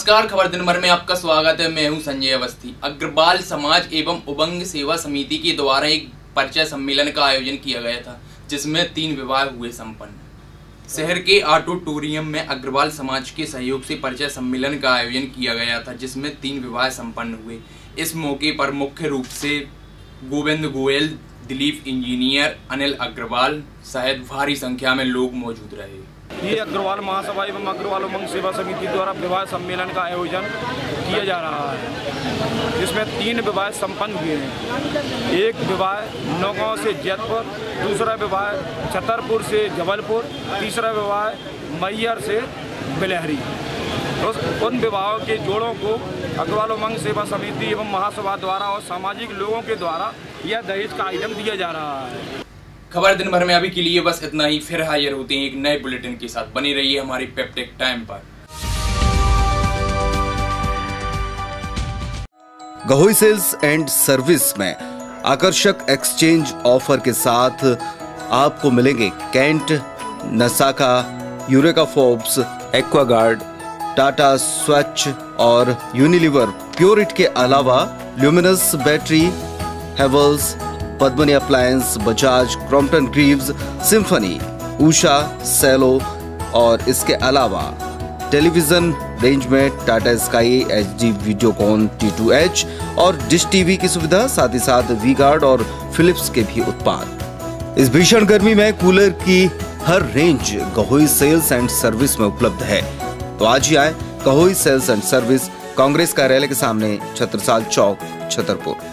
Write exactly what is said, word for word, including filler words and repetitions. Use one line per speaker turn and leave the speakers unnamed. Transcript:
नमस्कार, खबर दिन भर में आपका स्वागत है। मैं हूं संजय अवस्थी। अग्रवाल समाज एवं उबंग सेवा समिति के द्वारा एक परिचय सम्मेलन का आयोजन किया गया था, जिसमें तीन विवाह हुए संपन्न। शहर के ऑडिटोरियम में अग्रवाल समाज के सहयोग से परिचय सम्मेलन का आयोजन किया गया था, जिसमें तीन विवाह संपन्न हुए। इस मौके पर मुख्य रूप से गोविंद गोयल, दिलीप इंजीनियर, अनिल अग्रवाल सहित भारी संख्या में लोग मौजूद रहे।
ये अग्रवाल महासभा एवं अग्रवाल उमंग सेवा समिति द्वारा विवाह सम्मेलन का आयोजन किया जा रहा है, जिसमें तीन विवाह संपन्न हुए हैं। एक विवाह नौगांव से जैतपुर, दूसरा विवाह छतरपुर से जबलपुर, तीसरा विवाह मैहर से बिलहरी। उस उन विवाहों के जोड़ों को अग्रवाल उमंग सेवा समिति एवं महासभा द्वारा और सामाजिक लोगों के द्वारा यह दहेज का आइटम दिया जा रहा है।
खबर दिन भर में अभी के लिए बस इतना ही। फिर हाजिर होते हैं एक नए बुलेटिन के साथ। बनी रहिए हमारी पेप्टेक टाइम पर।
गहोई सेल्स एंड सर्विस में आकर्षक एक्सचेंज ऑफर के साथ आपको मिलेंगे कैंट, नसाका, Eureka Forbes, Aquaguard, Tata Swach और यूनिलीवर प्योरिट के अलावा Luminous battery, Havells, Padmini appliance, Bajaj, Crompton Greaves, Symphony, Usha, Cello और इसके अलावा टेलीविजन रेंज में Tata Sky, HD Videocon T two H और डिश टीवी की सुविधा, साथ ही साथ वी गार्ड और फिलिप्स के भी उत्पाद। इस भीषण गर्मी में कूलर की हर range Gahoi sales and service में उपलब्ध है, तो आज ही आए Gahoi sales and service, Congress कार्यालय के सामने, छत्रसाल चौक, छतरपुर।